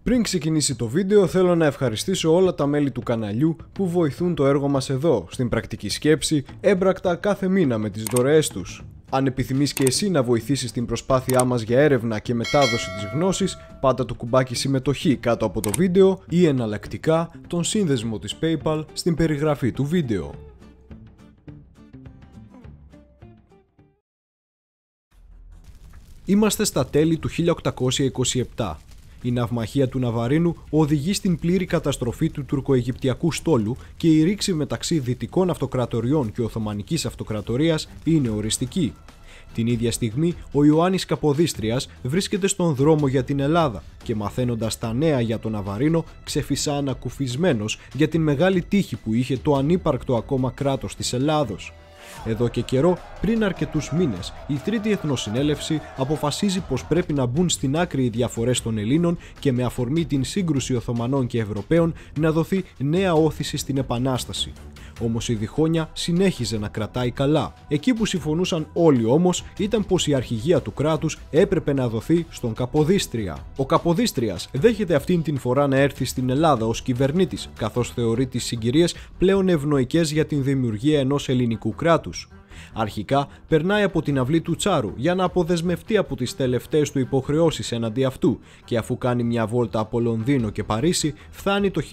Πριν ξεκινήσει το βίντεο, θέλω να ευχαριστήσω όλα τα μέλη του καναλιού που βοηθούν το έργο μας εδώ, στην πρακτική σκέψη, έμπρακτα κάθε μήνα με τις δωρεές τους. Αν επιθυμείς και εσύ να βοηθήσεις την προσπάθειά μας για έρευνα και μετάδοση της γνώσης, πάτα το κουμπάκι συμμετοχή κάτω από το βίντεο ή εναλλακτικά τον σύνδεσμο της PayPal στην περιγραφή του βίντεο. Είμαστε στα τέλη του 1827. Η ναυμαχία του Ναβαρίνου οδηγεί στην πλήρη καταστροφή του τουρκοαιγυπτιακού στόλου και η ρήξη μεταξύ Δυτικών Αυτοκρατοριών και Οθωμανικής Αυτοκρατορίας είναι οριστική. Την ίδια στιγμή, ο Ιωάννης Καποδίστριας βρίσκεται στον δρόμο για την Ελλάδα και μαθαίνοντας τα νέα για τον Ναβαρίνο, ξεφυσά ανακουφισμένος για την μεγάλη τύχη που είχε το ανύπαρκτο ακόμα κράτος της Ελλάδος. Εδώ και καιρό, πριν αρκετούς μήνες, η Τρίτη Εθνοσυνέλευση αποφασίζει πως πρέπει να μπουν στην άκρη οι διαφορές των Ελλήνων και με αφορμή την σύγκρουση Οθωμανών και Ευρωπαίων να δοθεί νέα όθηση στην Επανάσταση. Όμως η διχόνοια συνέχιζε να κρατάει καλά. Εκεί που συμφωνούσαν όλοι όμως ήταν πως η αρχηγία του κράτους έπρεπε να δοθεί στον Καποδίστρια. Ο Καποδίστριας δέχεται αυτήν την φορά να έρθει στην Ελλάδα ως κυβερνήτης, καθώς θεωρεί τις συγκυρίες πλέον ευνοϊκές για την δημιουργία ενός ελληνικού κράτους. Αρχικά περνάει από την αυλή του Τσάρου για να αποδεσμευτεί από τις τελευταίες του υποχρεώσεις έναντι αυτού και αφού κάνει μια βόλτα από Λονδίνο και Παρίσι φτάνει το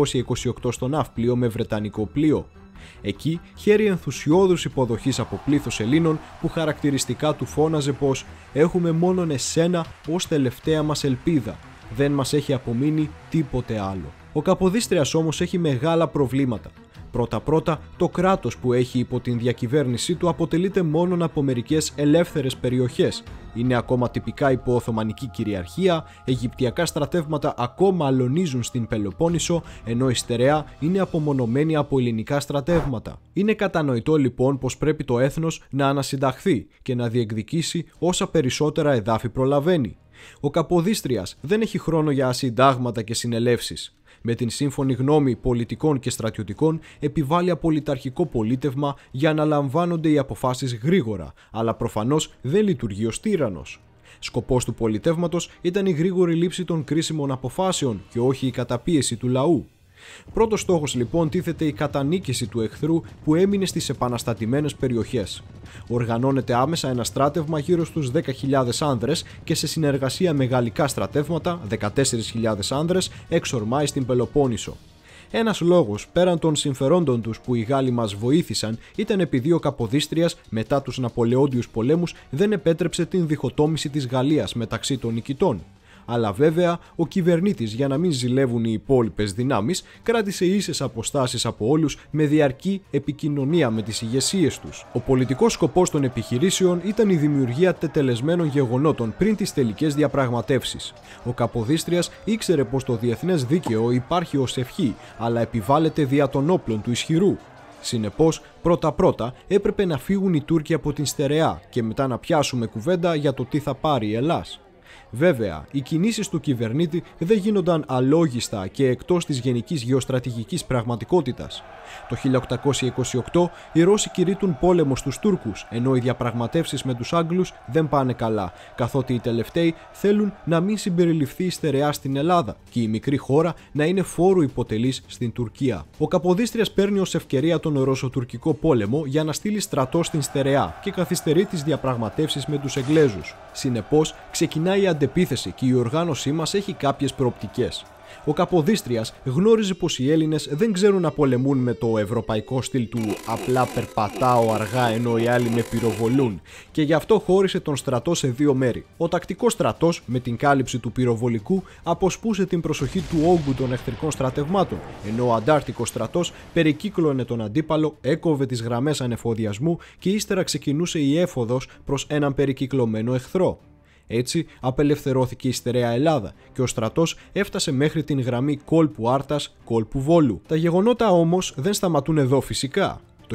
1828 στο Ναύπλιο με βρετανικό πλοίο. Εκεί χαίρει ενθουσιώδους υποδοχής από πλήθος Ελλήνων που χαρακτηριστικά του φώναζε πως «Έχουμε μόνον εσένα ως τελευταία μας ελπίδα, δεν μας έχει απομείνει τίποτε άλλο». Ο Καποδίστριας όμως έχει μεγάλα προβλήματα. Πρώτα-πρώτα, το κράτος που έχει υπό την διακυβέρνησή του αποτελείται μόνον από μερικές ελεύθερες περιοχές. Είναι ακόμα τυπικά υπό Οθωμανική κυριαρχία, Αιγυπτιακά στρατεύματα ακόμα αλωνίζουν στην Πελοπόννησο, ενώ η στερεά είναι απομονωμένη από ελληνικά στρατεύματα. Είναι κατανοητό λοιπόν πως πρέπει το έθνος να ανασυνταχθεί και να διεκδικήσει όσα περισσότερα εδάφη προλαβαίνει. Ο Καποδίστριας δεν έχει χρόνο για συντάγματα και συνελεύσεις. Με την σύμφωνη γνώμη πολιτικών και στρατιωτικών επιβάλλει απολυταρχικό πολίτευμα για να λαμβάνονται οι αποφάσεις γρήγορα, αλλά προφανώς δεν λειτουργεί ως τύραννος. Σκοπός του πολιτεύματος ήταν η γρήγορη λήψη των κρίσιμων αποφάσεων και όχι η καταπίεση του λαού. Πρώτος στόχος λοιπόν τίθεται η κατανίκηση του εχθρού που έμεινε στις επαναστατημένες περιοχές. Οργανώνεται άμεσα ένα στράτευμα γύρω στους 10.000 άνδρες και σε συνεργασία με γαλλικά στρατεύματα, 14.000 άνδρες, εξορμάει στην Πελοπόννησο. Ένας λόγος πέραν των συμφερόντων τους που οι Γάλλοι μας βοήθησαν ήταν επειδή ο Καποδίστριας μετά τους Ναπολεόντιους πολέμους δεν επέτρεψε την διχοτόμηση της Γαλλίας μεταξύ των νικητών. Αλλά βέβαια ο κυβερνήτης, για να μην ζηλεύουν οι υπόλοιπες δυνάμεις, κράτησε ίσες αποστάσεις από όλους με διαρκή επικοινωνία με τις ηγεσίες τους. Ο πολιτικός σκοπός των επιχειρήσεων ήταν η δημιουργία τετελεσμένων γεγονότων πριν τις τελικές διαπραγματεύσεις. Ο Καποδίστριας ήξερε πως το διεθνές δίκαιο υπάρχει ως ευχή, αλλά επιβάλλεται δια των όπλων του ισχυρού. Συνεπώς, πρώτα-πρώτα έπρεπε να φύγουν οι Τούρκοι από την στερεά και μετά να πιάσουμε κουβέντα για το τι θα πάρει η Ελλάς. Βέβαια, οι κινήσεις του κυβερνήτη δεν γίνονταν αλόγιστα και εκτός της γενικής γεωστρατηγικής πραγματικότητας. Το 1828 οι Ρώσοι κηρύττουν πόλεμο στους Τούρκους, ενώ οι διαπραγματεύσεις με τους Άγγλους δεν πάνε καλά, καθότι οι τελευταίοι θέλουν να μην συμπεριληφθεί η στερεά στην Ελλάδα και η μικρή χώρα να είναι φόρου υποτελής στην Τουρκία. Ο Καποδίστριας παίρνει ως ευκαιρία τον Ρωσοτουρκικό πόλεμο για να στείλει στρατό στην στερεά και καθυστερεί τις διαπραγματεύσεις με τους Εγγλέζους. Συνεπώς, ξεκινάει η αντεπίθεση και η οργάνωσή μας έχει κάποιες προοπτικές. Ο Καποδίστριας γνώριζε πως οι Έλληνες δεν ξέρουν να πολεμούν με το ευρωπαϊκό στυλ του «απλά περπατάω αργά ενώ οι άλλοι με πυροβολούν» και γι' αυτό χώρισε τον στρατό σε δύο μέρη. Ο τακτικός στρατός με την κάλυψη του πυροβολικού αποσπούσε την προσοχή του όγκου των εχθρικών στρατευμάτων, ενώ ο αντάρτικος στρατός περικύκλωνε τον αντίπαλο, έκοβε τις γραμμές ανεφοδιασμού και ύστερα ξεκινούσε η έφοδος προς έναν περικυκλωμένο εχθρό. Έτσι απελευθερώθηκε η στερεά Ελλάδα και ο στρατός έφτασε μέχρι την γραμμή κόλπου Άρτας, κόλπου Βόλου. Τα γεγονότα όμως δεν σταματούν εδώ φυσικά. Το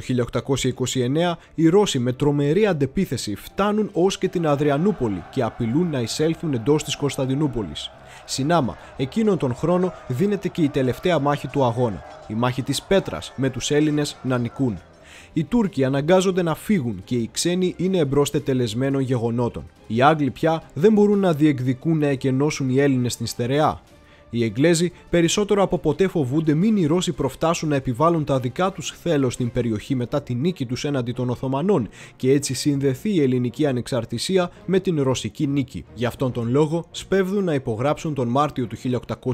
1829 οι Ρώσοι με τρομερή αντεπίθεση φτάνουν ως και την Αδριανούπολη και απειλούν να εισέλθουν εντός της Κωνσταντινούπολης. Συνάμα, εκείνον τον χρόνο δίνεται και η τελευταία μάχη του αγώνα, η μάχη της Πέτρας με τους Έλληνες να νικούν. Οι Τούρκοι αναγκάζονται να φύγουν και οι ξένοι είναι εμπρός τετελεσμένων γεγονότων. Οι Άγγλοι πια δεν μπορούν να διεκδικούν να εκενώσουν οι Έλληνες στην στερεά. Οι Εγγλέζοι περισσότερο από ποτέ φοβούνται μην οι Ρώσοι προφτάσουν να επιβάλλουν τα δικά τους θέλω στην περιοχή μετά τη νίκη τους έναντι των Οθωμανών και έτσι συνδεθεί η ελληνική ανεξαρτησία με την ρωσική νίκη. Γι' αυτόν τον λόγο σπέβδουν να υπογράψουν τον Μάρτιο του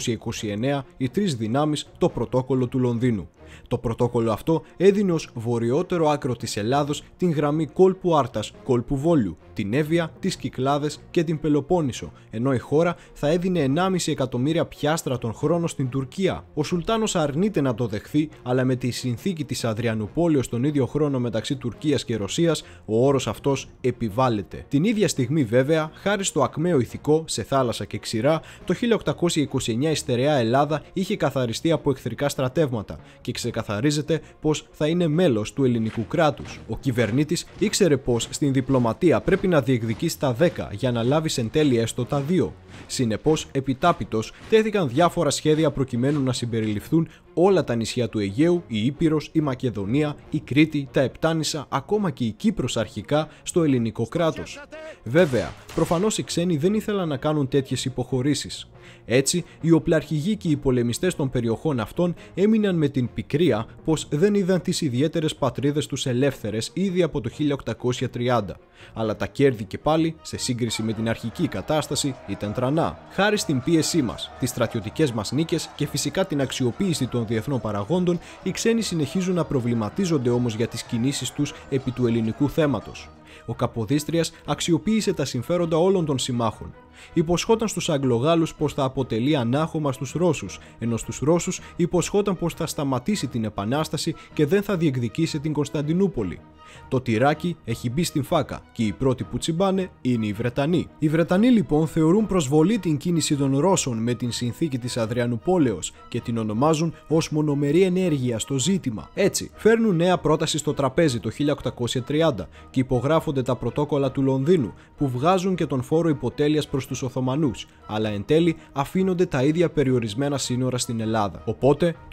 1829 οι τρεις δυνάμεις το πρωτόκολλο του Λονδίνου. Το πρωτόκολλο αυτό έδινε ως βορειότερο άκρο της Ελλάδος την γραμμή κόλπου Άρτας, κόλπου Βόλου, την Εύβοια, τις Κυκλάδες και την Πελοπόννησο, ενώ η χώρα θα έδινε 1,5 εκατομμύρια πιάστρα τον χρόνο στην Τουρκία. Ο Σουλτάνος αρνείται να το δεχθεί, αλλά με τη συνθήκη της Αδριανουπόλεως τον ίδιο χρόνο μεταξύ Τουρκίας και Ρωσίας, ο όρος αυτός επιβάλλεται. Την ίδια στιγμή, βέβαια, χάρη στο ακμαίο ηθικό σε θάλασσα και ξηρά, το 1829 η στερεά Ελλάδα είχε καθαριστεί από εχθρικά στρατεύματα και ξεκαθαρίζεται πως θα είναι μέλος του ελληνικού κράτους. Ο κυβερνήτης ήξερε πως στην διπλωματία πρέπει να διεκδικήσει τα 10 για να λάβει εν τέλει έστω τα 2. Συνεπώς, επιτάπητος τέθηκαν διάφορα σχέδια προκειμένου να συμπεριληφθούν όλα τα νησιά του Αιγαίου, η Ήπειρος, η Μακεδονία, η Κρήτη, τα Επτάνησα, ακόμα και η Κύπρος αρχικά στο ελληνικό κράτος. Βέβαια, προφανώς οι ξένοι δεν ήθελαν να κάνουν τέτοιες υποχωρήσεις. Έτσι, οι οπλαρχηγοί και οι πολεμιστές των περιοχών αυτών έμειναν με την πικρία πως δεν είδαν τις ιδιαίτερες πατρίδες τους ελεύθερες ήδη από το 1830. Αλλά τα κέρδη και πάλι, σε σύγκριση με την αρχική κατάσταση, ήταν τρανά. Χάρη στην πίεσή μας, τις στρατιωτικές μας νίκες και φυσικά την αξιοποίηση των διεθνών παραγόντων, οι ξένοι συνεχίζουν να προβληματίζονται όμως για τις κινήσεις τους επί του ελληνικού θέματος. Ο Καποδίστριας αξιοποίησε τα συμφέροντα όλων των συμμάχων. Υποσχόταν στους Αγγλογάλους πως θα αποτελεί ανάχωμα στους Ρώσους, ενώ στους Ρώσους υποσχόταν πως θα σταματήσει την Επανάσταση και δεν θα διεκδικήσει την Κωνσταντινούπολη. Το τυράκι έχει μπει στην φάκα και οι πρώτοι που τσιμπάνε είναι οι Βρετανοί. Οι Βρετανοί λοιπόν θεωρούν προσβολή την κίνηση των Ρώσων με την συνθήκη της Αδριανουπόλεως και την ονομάζουν ως μονομερή ενέργεια στο ζήτημα. Έτσι, φέρνουν νέα πρόταση στο τραπέζι το 1830 και υπογράφονται τα πρωτόκολλα του Λονδίνου που βγάζουν και τον φόρο υποτέλειας προς τους Οθωμανούς, αλλά εν τέλει αφήνονται τα ίδια περιορισμένα σύνορα στην Ελλάδα. Οπότε, το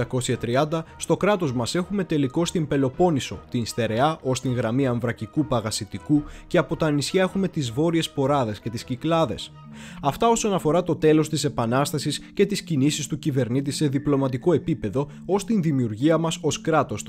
1830 στο κράτος μας έχουμε τελικώς την Πελοπόννησο, την στερεά ως την γραμμή Αμβρακικού Παγασιτικού και από τα νησιά έχουμε τις Βόρειες Ποράδες και τις Κυκλάδες. Αυτά όσον αφορά το τέλος της Επανάστασης και τις κινήσεις του κυβερνήτη σε διπλωματικό επίπεδο ως την δημιουργία μας ως κράτος το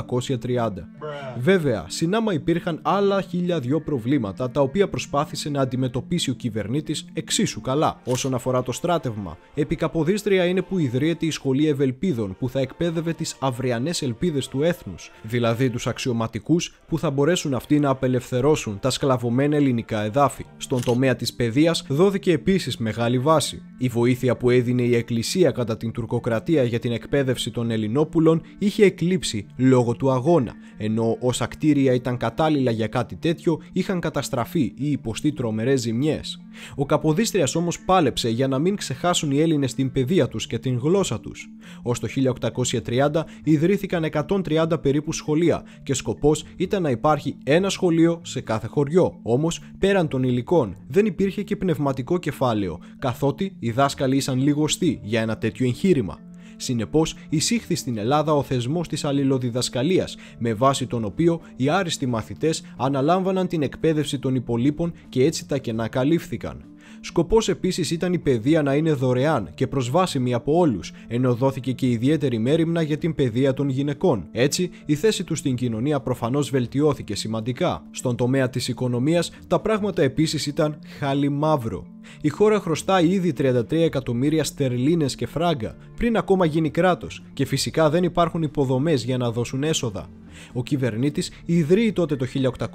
1830. Βέβαια, συνάμα υπήρχαν άλλα 1002 προβλήματα τα οποία προσπάθησε να αντιμετωπίσει ο κυβερνήτης εξίσου καλά. Όσον αφορά το στράτευμα, επί Καποδίστρια είναι που ιδρύεται η Σχολή Ευελπίδων που θα εκπαίδευε τις αυριανές ελπίδες του έθνους, δηλαδή τους αξιωματικούς που θα μπορέσουν αυτοί να απελευθερώσουν τα σκλαβωμένα ελληνικά εδάφη. Στον τομέα της παιδείας δόθηκε επίσης μεγάλη βάση. Η βοήθεια που έδινε η Εκκλησία κατά την τουρκοκρατία για την εκπαίδευση των Ελληνόπουλων είχε εκλείψει λόγω του αγώνα, ενώ όσα κτίρια ήταν κατάλληλα για κάτι τέτοιο είχαν καταστραφεί ή υποστεί τρομερές ζημιές. Ο Καποδίστριας όμως πάλεψε για να μην ξεχάσουν οι Έλληνες την παιδεία τους και την γλώσσα τους. Ως το 1830 ιδρύθηκαν 130 περίπου σχολεία και σκοπός ήταν να υπάρχει ένα σχολείο σε κάθε χωριό. Όμως, πέραν των υλικών, δεν υπήρχε και πνευματικό κεφάλαιο, καθότι οι δάσκαλοι ήσαν λιγοστοί για ένα τέτοιο εγχείρημα. Συνεπώς, εισήχθη στην Ελλάδα ο θεσμός της αλληλοδιδασκαλίας, με βάση τον οποίο οι άριστοι μαθητές αναλάμβαναν την εκπαίδευση των υπολείπων και έτσι τα κενά καλύφθηκαν. Σκοπός επίσης ήταν η παιδεία να είναι δωρεάν και προσβάσιμη από όλους, ενώ δόθηκε και ιδιαίτερη μέριμνα για την παιδεία των γυναικών. Έτσι, η θέση τους στην κοινωνία προφανώς βελτιώθηκε σημαντικά. Στον τομέα της οικονομίας, τα πράγματα επίσης ήταν χαλιμαύρο. Η χώρα χρωστάει ήδη 33 εκατομμύρια στερλίνες και φράγκα πριν ακόμα γίνει κράτος και φυσικά δεν υπάρχουν υποδομές για να δώσουν έσοδα. Ο κυβερνήτης ιδρύει τότε το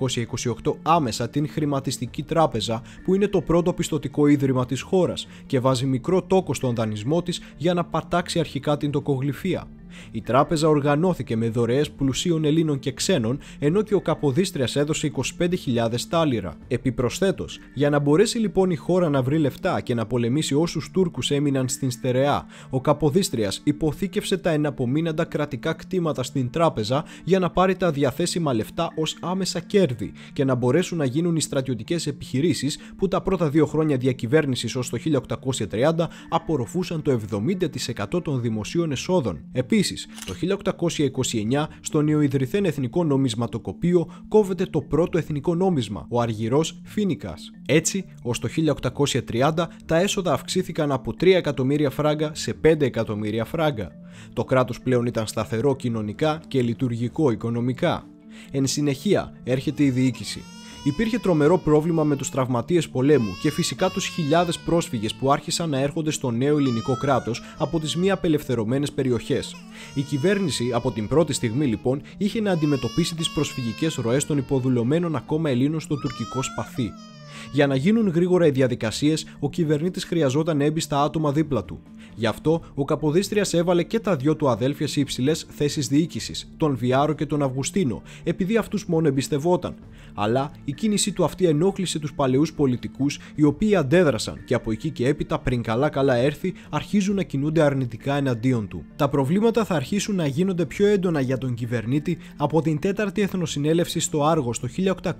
1828 άμεσα την Χρηματιστική Τράπεζα που είναι το πρώτο πιστωτικό ίδρυμα της χώρας και βάζει μικρό τόκο στον δανεισμό της για να πατάξει αρχικά την τοκογλυφία. Η τράπεζα οργανώθηκε με δωρεές πλουσίων Ελλήνων και ξένων, ενώ και ο Καποδίστριας έδωσε 25.000 τάλιρα. Επιπροσθέτως, για να μπορέσει λοιπόν η χώρα να βρει λεφτά και να πολεμήσει όσους Τούρκους έμειναν στην στερεά, ο Καποδίστριας υποθήκευσε τα εναπομείναντα κρατικά κτήματα στην τράπεζα για να πάρει τα διαθέσιμα λεφτά ως άμεσα κέρδη και να μπορέσουν να γίνουν οι στρατιωτικές επιχειρήσεις που τα πρώτα 2 χρόνια διακυβέρνησης ως το 1830 απορροφούσαν το 70% των δημοσίων εσόδων. Επίσης, Επίσης, το 1829 στο νεοειδρυθέν Εθνικό Νομισματοκοπείο κόβεται το πρώτο εθνικό νόμισμα, ο αργυρός φίνικας. Έτσι, ως το 1830 τα έσοδα αυξήθηκαν από 3 εκατομμύρια φράγκα σε 5 εκατομμύρια φράγκα. Το κράτος πλέον ήταν σταθερό κοινωνικά και λειτουργικό οικονομικά. Εν συνεχεία έρχεται η διοίκηση. Υπήρχε τρομερό πρόβλημα με τους τραυματίες πολέμου και φυσικά τους χιλιάδες πρόσφυγες που άρχισαν να έρχονται στο νέο ελληνικό κράτος από τις μη απελευθερωμένες περιοχές. Η κυβέρνηση από την πρώτη στιγμή λοιπόν είχε να αντιμετωπίσει τις προσφυγικές ροές των υποδουλωμένων ακόμα Ελλήνων στο τουρκικό σπαθί. Για να γίνουν γρήγορα οι διαδικασίες, ο κυβερνήτης χρειαζόταν έμπιστα άτομα δίπλα του. Γι' αυτό, ο Καποδίστριας έβαλε και τα δυο του αδέλφια σε υψηλές θέσεις διοίκησης, τον Βιάρο και τον Αυγουστίνο, επειδή αυτούς μόνο εμπιστευόταν. Αλλά η κίνησή του αυτή ενόχλησε τους παλαιούς πολιτικούς, οι οποίοι αντέδρασαν και από εκεί και έπειτα, πριν καλά έρθει, αρχίζουν να κινούνται αρνητικά εναντίον του. Τα προβλήματα θα αρχίσουν να γίνονται πιο έντονα για τον κυβερνήτη από την 4η Εθνοσυνέλευση στο Άργος το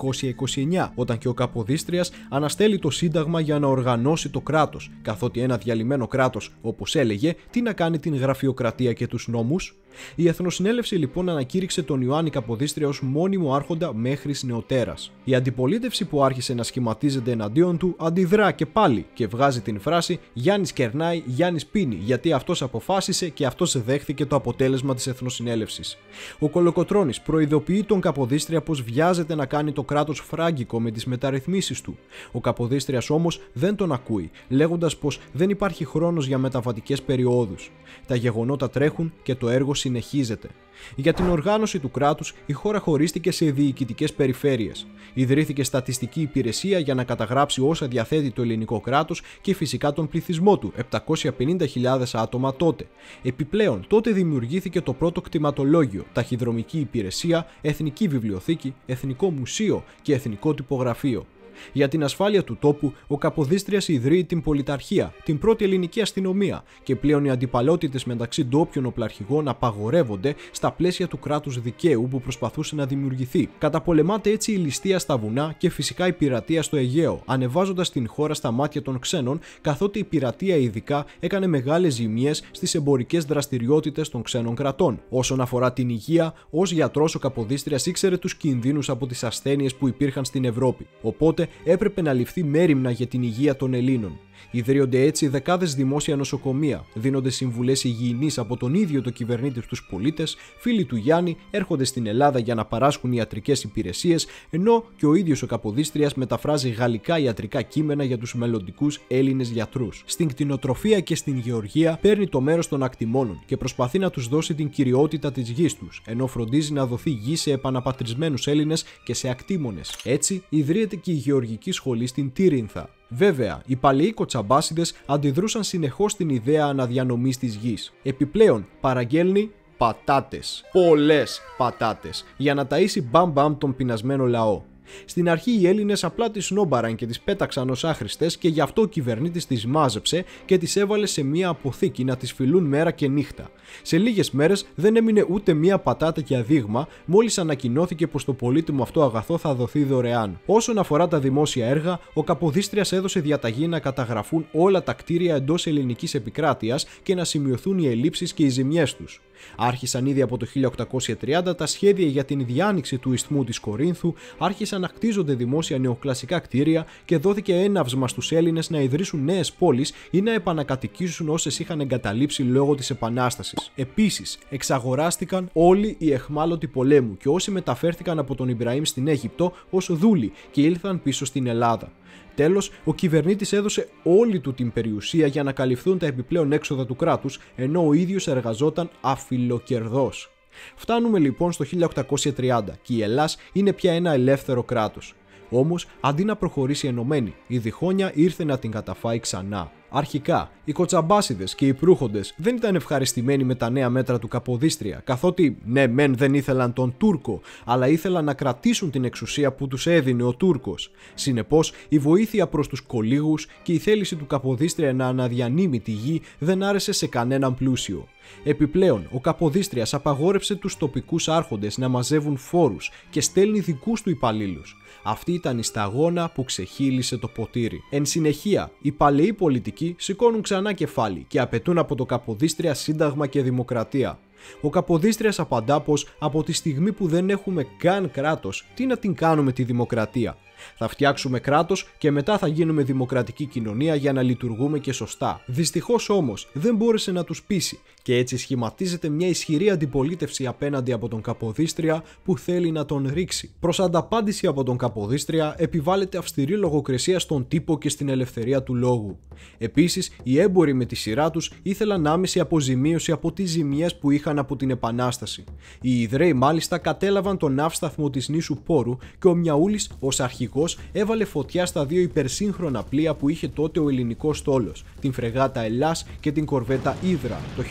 1829, όταν και ο Καποδίστριας αναστέλει το Σύνταγμα για να οργανώσει το κράτος, καθότι ένα διαλυμένο κράτος, όπως έλεγε, τι να κάνει την γραφειοκρατία και τους νόμους. Η Εθνοσυνέλευση λοιπόν ανακήρυξε τον Ιωάννη Καποδίστρια ως μόνιμο άρχοντα μέχρις νεοτέρας. Η αντιπολίτευση που άρχισε να σχηματίζεται εναντίον του αντιδρά και πάλι και βγάζει την φράση «Γιάννης κερνάει, Γιάννης πίνει», γιατί αυτός αποφάσισε και αυτός δέχθηκε το αποτέλεσμα της Εθνοσυνέλευσης. Ο Κολοκοτρώνης προειδοποιεί τον Καποδίστρια πως βιάζεται να κάνει το κράτος φράγκικο με τις μεταρρυθμίσεις του. Ο Καποδίστριας όμως δεν τον ακούει, λέγοντας πως δεν υπάρχει χρόνος για μεταβατικές περιόδους. Τα γεγονότα τρέχουν και το έργο συνεχίζεται. Για την οργάνωση του κράτους, η χώρα χωρίστηκε σε διοικητικές περιφέρειες. Ιδρύθηκε στατιστική υπηρεσία για να καταγράψει όσα διαθέτει το ελληνικό κράτος και φυσικά τον πληθυσμό του, 750.000 άτομα τότε. Επιπλέον, τότε δημιουργήθηκε το πρώτο κτηματολόγιο, ταχυδρομική υπηρεσία, εθνική βιβλιοθήκη, εθνικό μουσείο και εθνικό τυπογραφείο. Για την ασφάλεια του τόπου, ο Καποδίστριας ιδρύει την Πολιταρχία, την πρώτη ελληνική αστυνομία, και πλέον οι αντιπαλότητες μεταξύ ντόπιων οπλαρχηγών απαγορεύονται στα πλαίσια του κράτους δικαίου που προσπαθούσε να δημιουργηθεί. Καταπολεμάται έτσι η ληστεία στα βουνά και φυσικά η πειρατεία στο Αιγαίο, ανεβάζοντας την χώρα στα μάτια των ξένων, καθότι η πειρατεία ειδικά έκανε μεγάλες ζημιές στις εμπορικές δραστηριότητες των ξένων κρατών. Όσον αφορά την υγεία, ως γιατρός ο Καποδίστριας ήξερε τους κινδύνους από τις ασθένειες που υπήρχαν στην Ευρώπη. Οπότε έπρεπε να ληφθεί μέριμνα για την υγεία των Ελλήνων. Ιδρύονται έτσι δεκάδες δημόσια νοσοκομεία, δίνονται συμβουλές υγιεινής από τον ίδιο το κυβερνήτη στους πολίτες, φίλοι του Γιάννη έρχονται στην Ελλάδα για να παράσχουν ιατρικές υπηρεσίες, ενώ και ο ίδιος ο Καποδίστριας μεταφράζει γαλλικά ιατρικά κείμενα για τους μελλοντικούς Έλληνες γιατρούς. Στην κτηνοτροφία και στην γεωργία παίρνει το μέρος των ακτιμώνων και προσπαθεί να τους δώσει την κυριότητα της γης τους, ενώ φροντίζει να δοθεί γη σε επαναπατρισμένους Έλληνες και σε ακτήμονες. Έτσι, ιδρύεται και η γεωργική σχολή στην Τύρινθα. Βέβαια, οι παλαιοί κοτσαμπάσιδες αντιδρούσαν συνεχώς στην ιδέα αναδιανομής της γης. Επιπλέον, παραγγέλνει πατάτες. Πολλές πατάτες. Για να ταΐσει μπαμ τον πεινασμένο λαό. Στην αρχή οι Έλληνες απλά τις νόμπαραν και τις πέταξαν ως άχρηστες και γι' αυτό ο κυβερνήτης τις μάζεψε και τις έβαλε σε μία αποθήκη να τις φυλούν μέρα και νύχτα. Σε λίγες μέρες δεν έμεινε ούτε μία πατάτα για δείγμα, μόλις ανακοινώθηκε πως το πολύτιμο αυτό αγαθό θα δοθεί δωρεάν. Όσον αφορά τα δημόσια έργα, ο Καποδίστριας έδωσε διαταγή να καταγραφούν όλα τα κτίρια εντός ελληνικής επικράτειας και να σημειωθούν οι ελλείψεις και οι ζημιές τους. Άρχισαν ήδη από το 1830 τα σχέδια για την διάνοιξη του ισθμού της Κορίνθου, άρχισαν να χτίζονται δημόσια νεοκλασικά κτίρια και δόθηκε έναυσμα στους Έλληνες να ιδρύσουν νέες πόλεις ή να επανακατοικήσουν όσες είχαν εγκαταλείψει λόγω της Επανάστασης. Επίσης, εξαγοράστηκαν όλοι οι εχμάλωτοι πολέμου και όσοι μεταφέρθηκαν από τον Ιμπραήμ στην Αίγυπτο ως δούλοι και ήλθαν πίσω στην Ελλάδα. Τέλος, ο κυβερνήτης έδωσε όλη του την περιουσία για να καλυφθούν τα επιπλέον έξοδα του κράτους, ενώ ο ίδιος εργαζόταν αφιλοκερδός. Φτάνουμε λοιπόν στο 1830 και η Ελλάς είναι πια ένα ελεύθερο κράτος. Όμως, αντί να προχωρήσει ενωμένη, η διχόνοια ήρθε να την καταφάει ξανά. Αρχικά, οι κοτσαμπάσιδες και οι προύχοντες δεν ήταν ευχαριστημένοι με τα νέα μέτρα του Καποδίστρια, καθότι ναι μεν δεν ήθελαν τον Τούρκο, αλλά ήθελαν να κρατήσουν την εξουσία που τους έδινε ο Τούρκος. Συνεπώς, η βοήθεια προς τους κολύγους και η θέληση του Καποδίστρια να αναδιανύμει τη γη δεν άρεσε σε κανέναν πλούσιο. Επιπλέον, ο Καποδίστριας απαγόρευσε τους τοπικούς άρχοντες να μαζεύουν φόρους και στέλνει δικούς του υπαλλήλους. Αυτή ήταν η σταγόνα που ξεχύλισε το ποτήρι. Εν συνεχεία, οι παλαιοί πολιτικοί σηκώνουν ξανά κεφάλι και απαιτούν από το Καποδίστρια σύνταγμα και δημοκρατία. Ο Καποδίστριας απαντά πως από τη στιγμή που δεν έχουμε καν κράτος, τι να την κάνουμε τη δημοκρατία. Θα φτιάξουμε κράτος και μετά θα γίνουμε δημοκρατική κοινωνία για να λειτουργούμε και σωστά. Δυστυχώς όμως δεν μπόρεσε να τους πείσει και έτσι σχηματίζεται μια ισχυρή αντιπολίτευση απέναντι από τον Καποδίστρια που θέλει να τον ρίξει. Προς ανταπάντηση από τον Καποδίστρια επιβάλλεται αυστηρή λογοκρισία στον τύπο και στην ελευθερία του λόγου. Επίσης, οι έμποροι με τη σειρά τους ήθελαν άμεση αποζημίωση από τις ζημιές που είχαν από την Επανάσταση. Οι Ιδραίοι μάλιστα κατέλαβαν τον ναύσταθμο της νήσου Πόρου και ο Μιαούλης ως αρχηγός έβαλε φωτιά στα δύο υπερσύγχρονα πλοία που είχε τότε ο ελληνικός στόλος, την φρεγάτα Ελλάς και την κορβέτα Ύδρα, το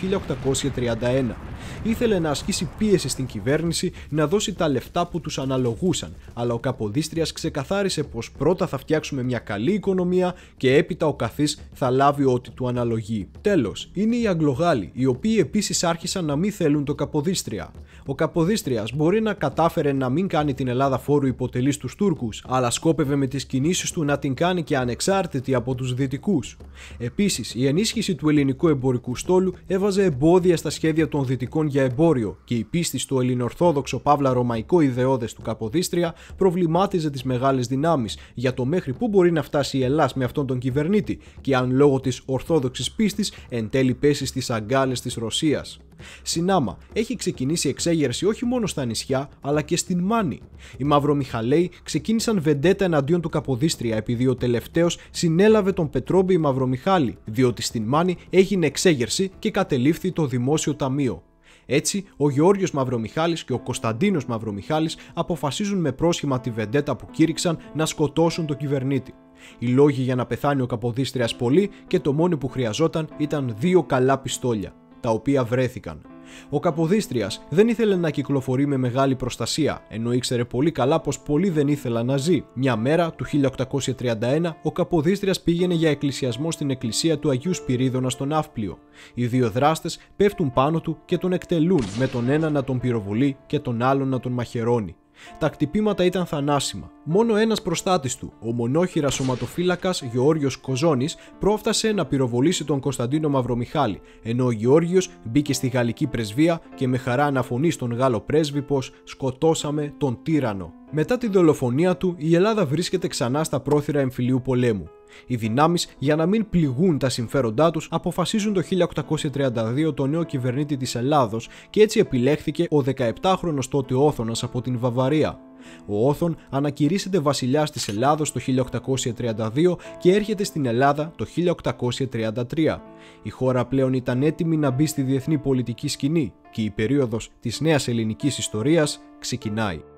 1831. Ήθελε να ασκήσει πίεση στην κυβέρνηση να δώσει τα λεφτά που τους αναλογούσαν, αλλά ο Καποδίστριας ξεκαθάρισε πως πρώτα θα φτιάξουμε μια καλή οικονομία και έπειτα ο καθής θα λάβει ό,τι του αναλογεί. Τέλος, είναι οι Αγγλογάλοι, οι οποίοι επίσης άρχισαν να μην θέλουν το Καποδίστρια. Ο Καποδίστριας μπορεί να κατάφερε να μην κάνει την Ελλάδα φόρου υποτελή στους Τούρκους, αλλά σκόπευε με τις κινήσεις του να την κάνει και ανεξάρτητη από τους Δυτικούς. Επίσης, η ενίσχυση του ελληνικού εμπορικού στόλου έβαζε εμπόδια στα σχέδια των Δυτικών για εμπόριο και η πίστη στο ελληνορθόδοξο παύλα ρωμαϊκό ιδεώδες του Καποδίστρια προβλημάτιζε τις μεγάλες δυνάμεις για το μέχρι πού μπορεί να φτάσει η Ελλάς με αυτόν τον κυβερνήτη και αν λόγω της ορθόδοξης πίστης εν τέλει πέσει στις αγκάλες της Ρωσίας. Συνάμα, έχει ξεκινήσει εξέγερση όχι μόνο στα νησιά, αλλά και στην Μάνη. Οι Μαυρομιχαλαίοι ξεκίνησαν βεντέτα εναντίον του Καποδίστρια επειδή ο τελευταίος συνέλαβε τον Πετρόμπη Μαυρομιχάλη, διότι στην Μάνη έγινε εξέγερση και κατελήφθη το δημόσιο ταμείο. Έτσι, ο Γεώργιος Μαυρομιχάλης και ο Κωνσταντίνος Μαυρομιχάλης αποφασίζουν με πρόσχημα τη βεντέτα που κήρυξαν να σκοτώσουν τον κυβερνήτη. Οι λόγοι για να πεθάνει ο Καποδίστριας πολύ και το μόνο που χρειαζόταν ήταν 2 καλά πιστόλια, τα οποία βρέθηκαν. Ο Καποδίστριας δεν ήθελε να κυκλοφορεί με μεγάλη προστασία, ενώ ήξερε πολύ καλά πως πολλοί δεν ήθελαν να ζει. Μια μέρα του 1831 ο Καποδίστριας πήγαινε για εκκλησιασμό στην εκκλησία του Αγίου Σπυρίδωνα στο Ναύπλιο. Οι δύο δράστες πέφτουν πάνω του και τον εκτελούν, με τον ένα να τον πυροβολεί και τον άλλον να τον μαχαιρώνει. Τα χτυπήματα ήταν θανάσιμα. Μόνο ένας προστάτης του, ο μονόχειρας σωματοφύλακας Γεώργιος Κοζώνης, πρόφτασε να πυροβολήσει τον Κωνσταντίνο Μαυρομιχάλη, ενώ ο Γεώργιος μπήκε στη γαλλική πρεσβεία και με χαρά αναφωνεί στον Γάλλο πρέσβη πως «σκοτώσαμε τον τύραννο». Μετά τη δολοφονία του, η Ελλάδα βρίσκεται ξανά στα πρόθυρα εμφυλίου πολέμου. Οι δυνάμεις, για να μην πληγούν τα συμφέροντά τους, αποφασίζουν το 1832 τον νέο κυβερνήτη της Ελλάδος και έτσι επιλέχθηκε ο 17χρονος τότε Όθωνας από την Βαβαρία. Ο Όθων ανακηρύσσεται βασιλιάς της Ελλάδος το 1832 και έρχεται στην Ελλάδα το 1833. Η χώρα πλέον ήταν έτοιμη να μπει στη διεθνή πολιτική σκηνή και η περίοδος της νέας ελληνικής ιστορίας ξεκινάει.